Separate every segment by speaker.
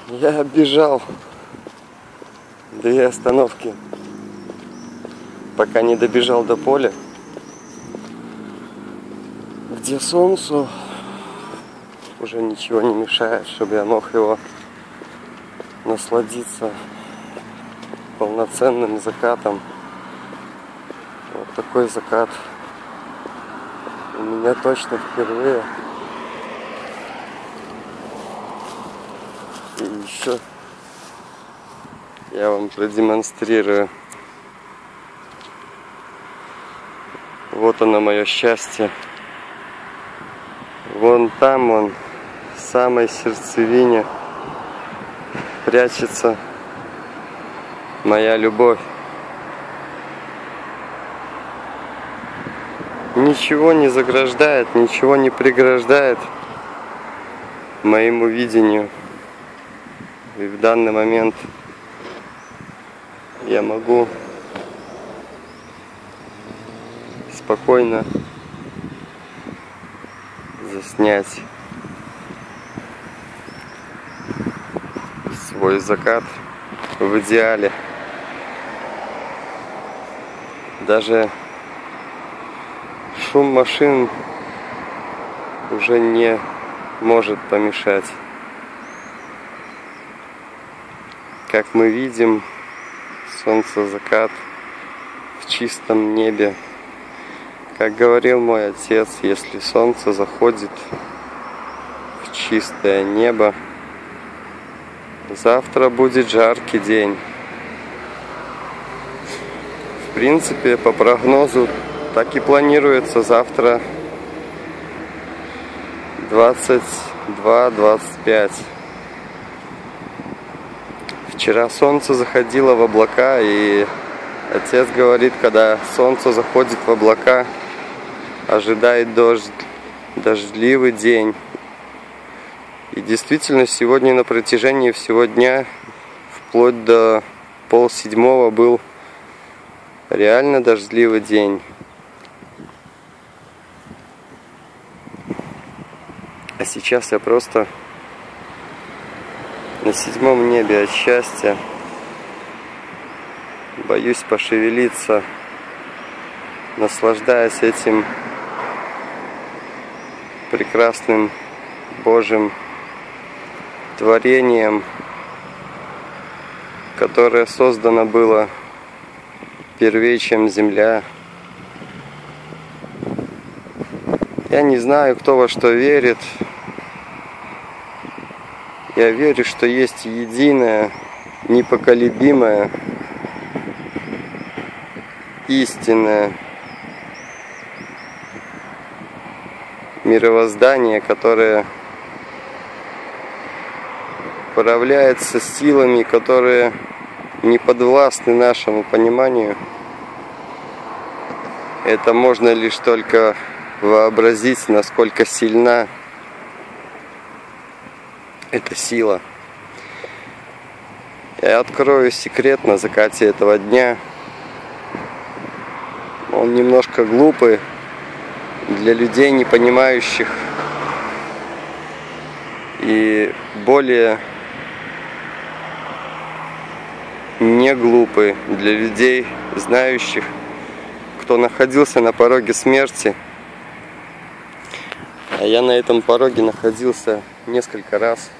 Speaker 1: Я бежал 2 остановки, пока не добежал до поля, где солнцу уже ничего не мешает, чтобы я мог его насладиться полноценным закатом. Вот такой закат у меня точно впервые. И еще я вам продемонстрирую. Вот оно, мое счастье. Вон там он, в самой сердцевине, прячется моя любовь. Ничего не заграждает, ничего не преграждает моему видению. И в данный момент я могу спокойно заснять свой закат в идеале. Даже шум машин уже не может помешать. Как мы видим, солнцезакат в чистом небе. Как говорил мой отец, если солнце заходит в чистое небо, завтра будет жаркий день. В принципе, по прогнозу, так и планируется завтра 22-25. Вчера солнце заходило в облака, и отец говорит, когда солнце заходит в облака, ожидает дождливый день. И действительно, сегодня на протяжении всего дня, вплоть до 6:30, был реально дождливый день. А сейчас я просто на 7-м небе от счастья. Боюсь пошевелиться, наслаждаясь этим прекрасным Божьим творением, которое создано было первее, чем земля. Я не знаю, кто во что верит. Я верю, что есть единое, непоколебимое, истинное мировоздание, которое управляется силами, которые не подвластны нашему пониманию. Это можно лишь только вообразить, насколько сильна эта сила. Я открою секрет на закате этого дня. Он немножко глупый для людей, не понимающих, и более не глупый для людей, знающих, кто находился на пороге смерти. А я на этом пороге находился несколько раз.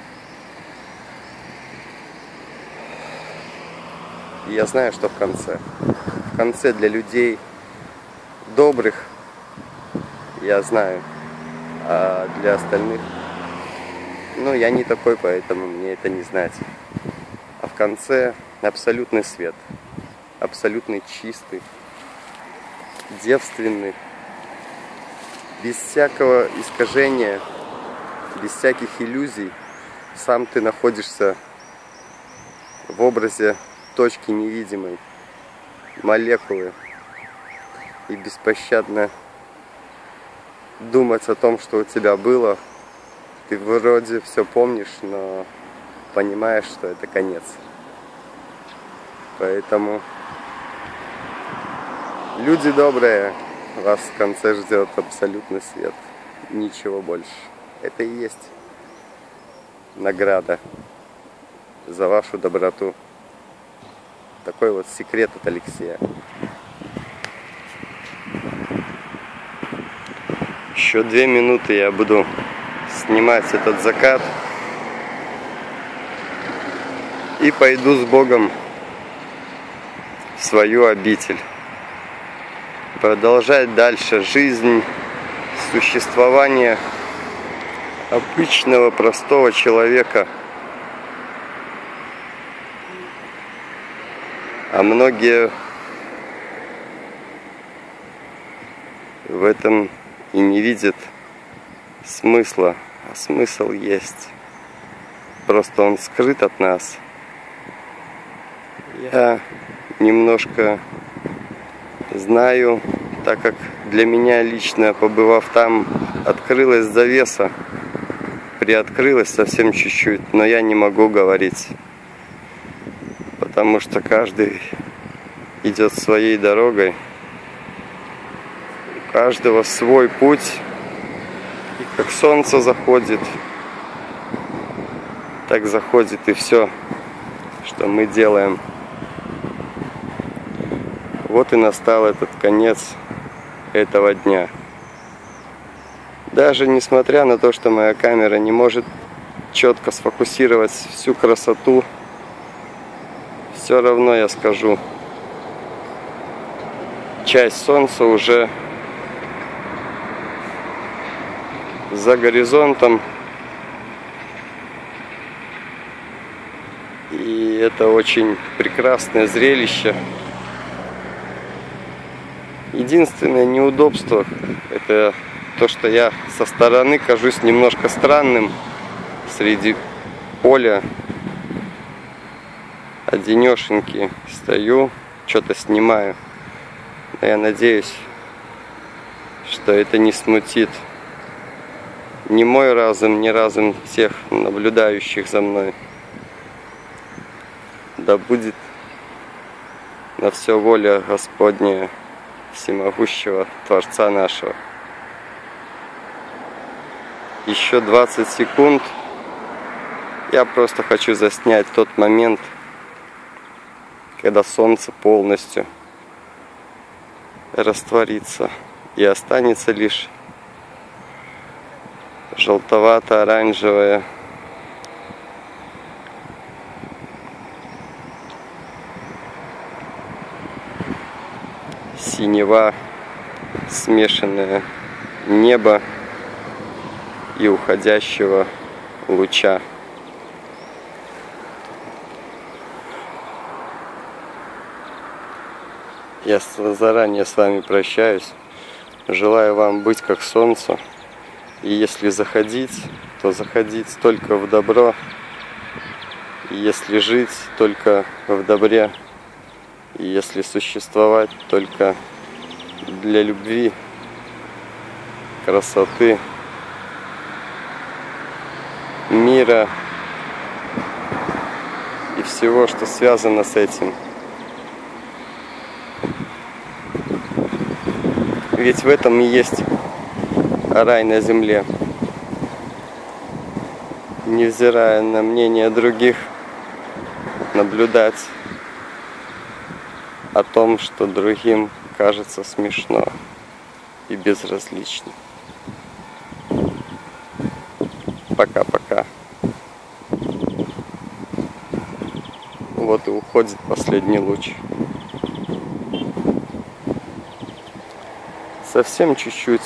Speaker 1: И я знаю, что в конце для людей добрых, я знаю, а для остальных, я не такой, поэтому мне это не знать. А в конце абсолютный свет, абсолютно чистый, девственный, без всякого искажения, без всяких иллюзий. Сам ты находишься в образе точки невидимой, молекулы, и беспощадно думать о том, что у тебя было. Ты вроде все помнишь, но понимаешь, что это конец. Поэтому, люди добрые, вас в конце ждет абсолютный свет. Ничего больше. Это и есть награда за вашу доброту. Такой вот секрет от Алексея. Еще 2 минуты я буду снимать этот закат. И пойду с Богом в свою обитель. Продолжать дальше жизнь, существование обычного простого человека. А многие в этом и не видят смысла. А смысл есть. Просто он скрыт от нас. Я немножко знаю, так как для меня лично, побывав там, открылась завеса. Приоткрылась совсем чуть-чуть, но я не могу говорить. Потому что каждый идет своей дорогой. У каждого свой путь. И как солнце заходит, так заходит и все, что мы делаем. Вот и настал этот конец этого дня. Даже несмотря на то, что моя камера не может четко сфокусировать всю красоту, все равно я скажу, часть солнца уже за горизонтом. И это очень прекрасное зрелище. Единственное неудобство — это то, что я со стороны кажусь немножко странным среди поля. Одинешеньки стою, что-то снимаю. Но я надеюсь, что это не смутит ни мой разум, ни разум всех наблюдающих за мной. Да будет на все воля Господня, всемогущего Творца нашего. Еще 20 секунд. Я просто хочу заснять тот момент, когда солнце полностью растворится и останется лишь желтовато-оранжевое синева, смешанное небо и уходящего луча. Я заранее с вами прощаюсь. Желаю вам быть как солнце. И если заходить, то заходить только в добро. И если жить, только в добре. И если существовать, только для любви, красоты, мира и всего, что связано с этим. Ведь в этом и есть рай на земле. Невзирая на мнение других, наблюдать о том, что другим кажется смешно и безразлично. Пока-пока. Вот и уходит последний луч. Совсем чуть-чуть,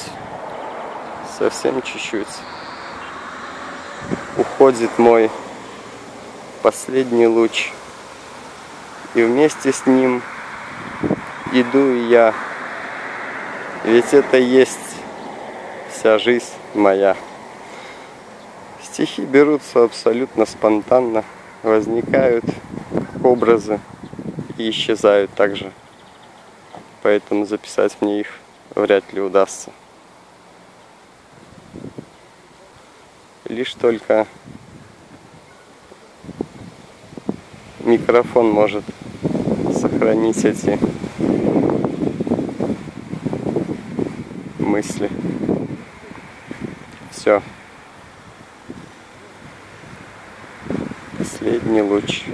Speaker 1: уходит мой последний луч. И вместе с ним иду и я. Ведь это есть вся жизнь моя. Стихи берутся абсолютно спонтанно, возникают как образы и исчезают также. Поэтому записать мне их вряд ли удастся. Лишь только микрофон может сохранить эти мысли. Все. До свидания. Последний луч.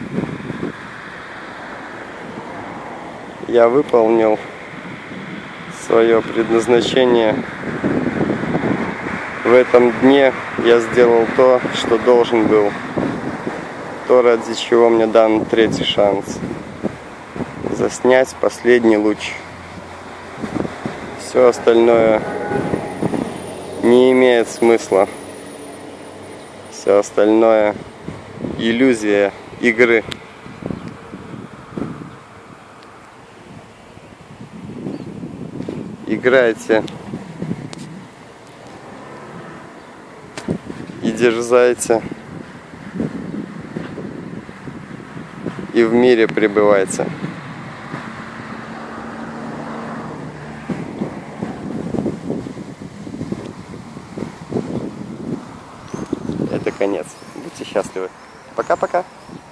Speaker 1: Я выполнил свое предназначение. В этом дне я сделал то, что должен был. То, ради чего мне дан третий шанс. Заснять последний луч. Все остальное не имеет смысла. Все остальное иллюзия игры. Играйте и дерзайте, и в мире пребывайте. Это конец. Будьте счастливы. Пока-пока.